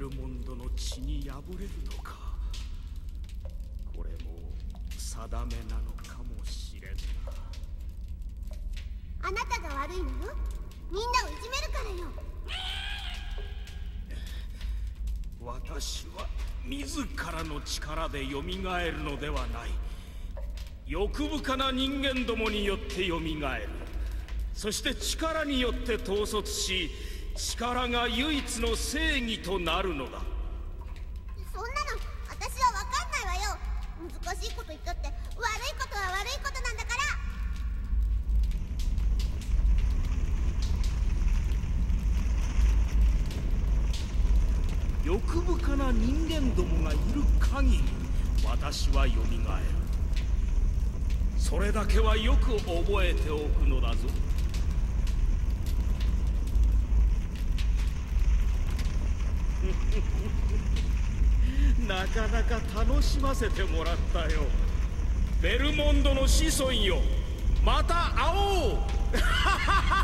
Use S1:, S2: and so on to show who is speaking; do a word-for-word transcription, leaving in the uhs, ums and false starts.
S1: ルモンドの血に敗れるのか。これも定めなのかもしれんな。
S2: あなたが悪いのよ。みんなをいじめるからよ。
S1: 私は自らの力でよみがえるのではない。欲深な人間どもによってよみがえる。そして力によって統率し、力が唯一の正義となるのだ。
S2: そんなの私は分かんないわよ。難しいこと言ったって悪いことは悪いことなんだから。
S1: 欲深な人間どもがいる限り私はよみがえる。それだけはよく覚えておくのだぞ。なかなか楽しませてもらったよ。ベルモンドの子孫よ、また会おう。